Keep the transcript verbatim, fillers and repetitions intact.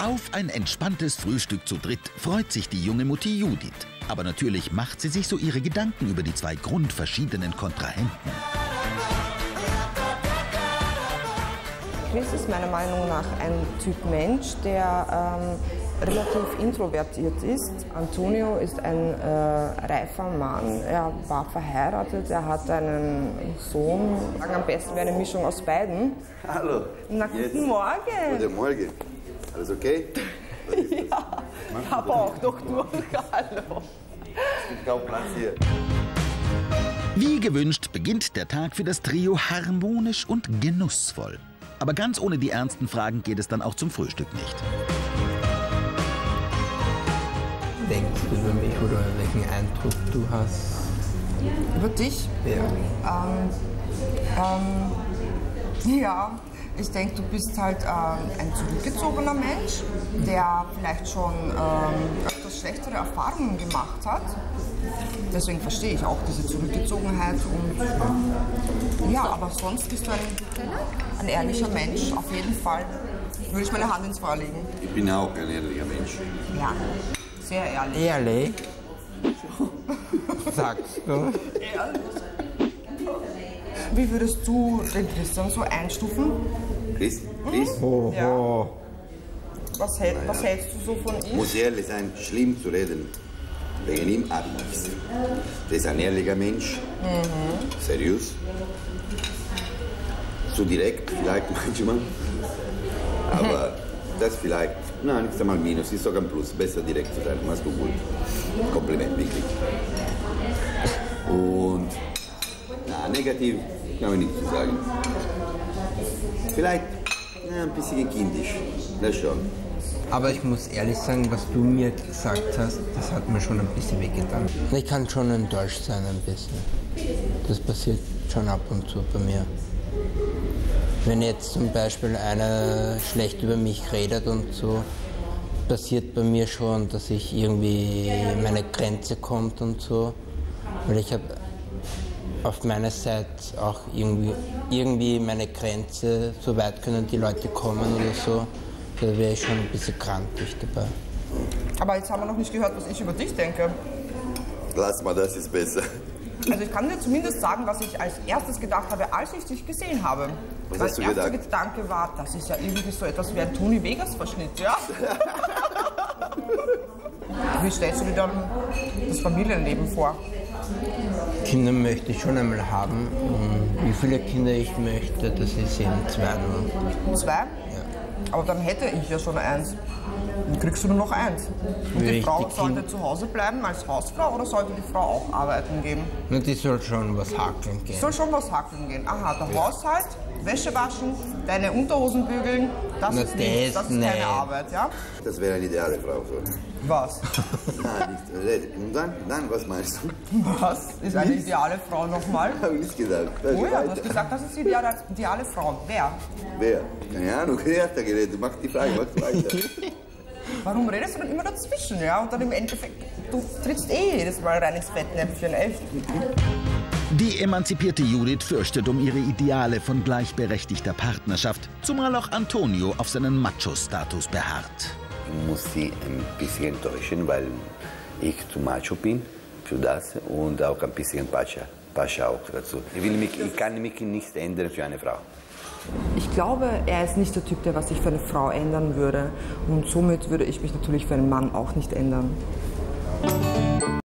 Auf ein entspanntes Frühstück zu dritt freut sich die junge Mutti Judith. Aber natürlich macht sie sich so ihre Gedanken über die zwei grundverschiedenen Kontrahenten. Chris ist meiner Meinung nach ein Typ Mensch, der ähm, relativ introvertiert ist. Antonio ist ein äh, reifer Mann, er war verheiratet, er hat einen Sohn. Am besten wäre eine Mischung aus beiden. Hallo. Na, guten Jetzt. Morgen. Guten Morgen. Alles okay? Ja, ich habe auch doch durch. Hallo. Es gibt kaum Platz hier. Wie gewünscht beginnt der Tag für das Trio harmonisch und genussvoll. Aber ganz ohne die ernsten Fragen geht es dann auch zum Frühstück nicht. Denkst du über mich oder welchen Eindruck du hast? Über dich? Ja. Ähm, ähm, ja, ich denke, du bist halt ähm, ein zurückgezogener Mensch, der vielleicht schon ähm, öfters schlechtere Erfahrungen gemacht hat. Deswegen verstehe ich auch diese Zurückgezogenheit. Und, ja, aber sonst bist du ein, ein ehrlicher Mensch, auf jeden Fall. Würde ich meine Hand ins Feuer legen. Ich bin auch ein ehrlicher Mensch. Ja, sehr ehrlich. Ehrlich? Sagst du? Ehrlich. Wie würdest du den Christian so einstufen? Chris? Chris? Oh, Ja. oh. Was, hält, was hältst du so von ihm? Muss ehrlich sein, schlimm zu reden. Wegen ihm habe ich nichts. Der ist ein ehrlicher Mensch. Mhm. Seriös. Zu direkt vielleicht manchmal. Aber mhm. das vielleicht, nein, nichts einmal Minus, ist sogar ein Plus. Besser direkt zu sein, machst du gut. Kompliment, wirklich. Und, na, negativ kann ich nichts zu sagen. Vielleicht na, ein bisschen kindisch, das schon. Aber ich muss ehrlich sagen, was du mir gesagt hast, das hat mir schon ein bisschen wehgetan. Ich kann schon enttäuscht sein ein bisschen. Das passiert schon ab und zu bei mir. Wenn jetzt zum Beispiel einer schlecht über mich redet und so, passiert bei mir schon, dass ich irgendwie meine Grenze kommt und so. Weil ich habe auf meiner Seite auch irgendwie, irgendwie meine Grenze, so weit können die Leute kommen oder so. Da wäre ich schon ein bisschen grantig dabei. Aber jetzt haben wir noch nicht gehört, was ich über dich denke. Lass mal, das ist besser. Also ich kann dir zumindest sagen, was ich als erstes gedacht habe, als ich dich gesehen habe. Was mein hast du erster gedacht? Gedanke war, das ist ja irgendwie so etwas wie ein Tony Vegas-Verschnitt, ja? Wie stellst du dir dann das Familienleben vor? Kinder möchte ich schon einmal haben. Und wie viele Kinder ich möchte, das ist eben zwei nur. Zwei? Ja. Aber dann hätte ich ja schon eins. Dann kriegst du nur noch eins. Und die Richtig. Frau sollte zu Hause bleiben als Hausfrau oder sollte die Frau auch arbeiten gehen? Na, die soll schon was hakeln gehen. Soll schon was hakeln gehen. Aha, der ja. Haushalt, Wäsche waschen, deine Unterhosen bügeln, das Na, ist nichts, das ist nein. keine Arbeit, ja? Das wäre eine ideale Frau. So. Was? Nein, nicht. Und dann, dann, was meinst du? Was ist eine ideale Frau nochmal? Habe ich nicht gesagt. Oh ja, du hast gesagt, das ist die ideale, ideale Frau. Wer? Wer? Keine Ahnung, wer hat da geredet? Mach die Frage, mach weiter. Warum redest du dann immer dazwischen, ja? Und dann im Endeffekt, du trittst eh jedes Mal rein ins Fettnäpfchen, echt? Die emanzipierte Judith fürchtet um ihre Ideale von gleichberechtigter Partnerschaft, zumal auch Antonio auf seinen Macho-Status beharrt. Ich muss sie ein bisschen enttäuschen, weil ich zu macho bin für das und auch ein bisschen Pascha, Pascha auch dazu. Ich, will mich, ich kann mich nicht ändern für eine Frau. Ich glaube, er ist nicht der Typ, der was sich für eine Frau ändern würde. Und somit würde ich mich natürlich für einen Mann auch nicht ändern.